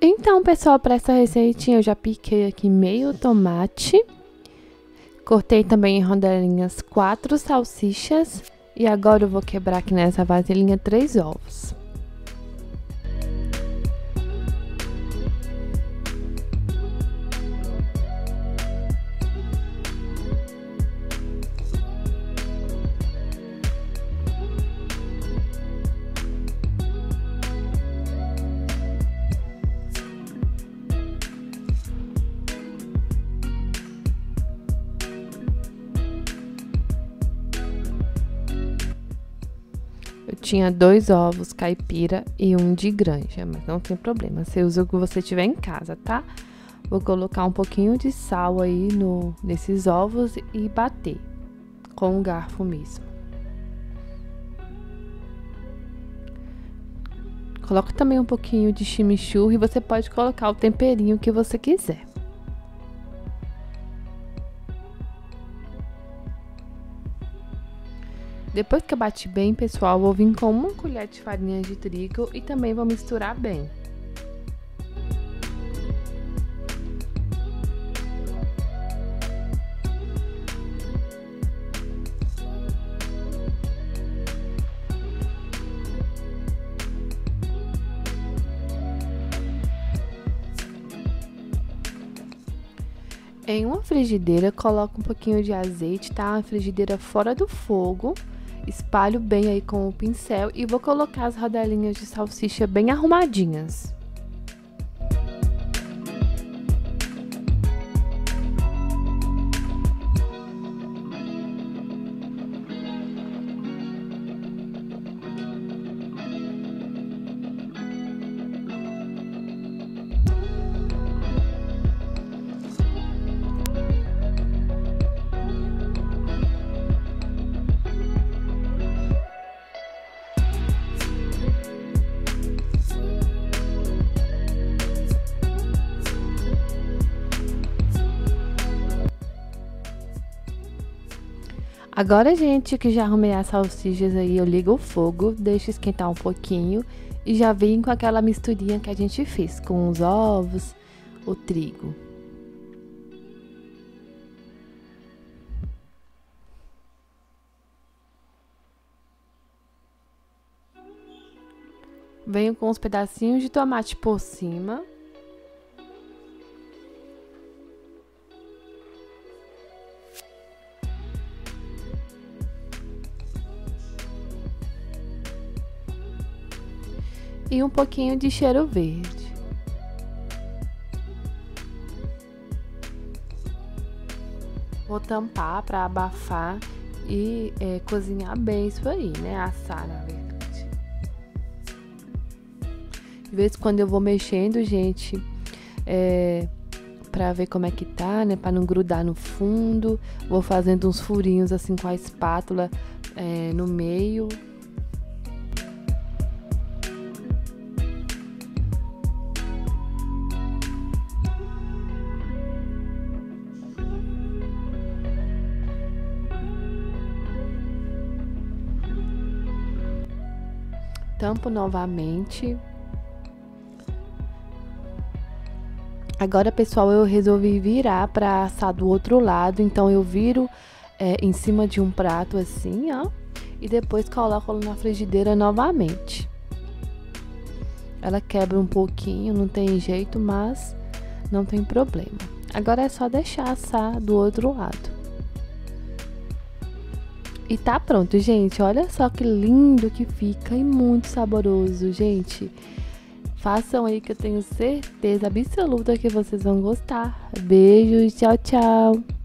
Então, pessoal, para essa receitinha eu já piquei aqui meio tomate. Cortei também em rodelinhas 4 salsichas. E agora eu vou quebrar aqui nessa vasilhinha 3 ovos. Eu tinha 2 ovos caipira e 1 de granja, mas não tem problema, você usa o que você tiver em casa, tá? Vou colocar um pouquinho de sal aí nesses ovos e bater com o garfo mesmo. Coloca também um pouquinho de chimichurri e você pode colocar o temperinho que você quiser. Depois que eu bati bem, pessoal, vou vir com 1 colher de farinha de trigo e também vou misturar bem. Em uma frigideira, coloco um pouquinho de azeite, tá? Uma frigideira fora do fogo. Espalho bem aí com o pincel e vou colocar as rodelinhas de salsicha bem arrumadinhas. Agora, gente, que já arrumei as salsichas aí, eu ligo o fogo, deixo esquentar um pouquinho e já venho com aquela misturinha que a gente fez com os ovos, o trigo. Venho com uns pedacinhos de tomate por cima. E um pouquinho de cheiro verde. Vou tampar para abafar e cozinhar bem isso aí, né? Assar, na verdade. De vez em quando eu vou mexendo, gente, pra ver como é que tá, né? Pra não grudar no fundo. Vou fazendo uns furinhos assim com a espátula no meio. Tampo novamente. Agora, pessoal, eu resolvi virar para assar do outro lado. Então, eu viro em cima de um prato assim, ó. E depois coloco na frigideira novamente. Ela quebra um pouquinho, não tem jeito, mas não tem problema. Agora é só deixar assar do outro lado. E tá pronto, gente. Olha só que lindo que fica e muito saboroso, gente. Façam aí que eu tenho certeza absoluta que vocês vão gostar. Beijos, tchau, tchau.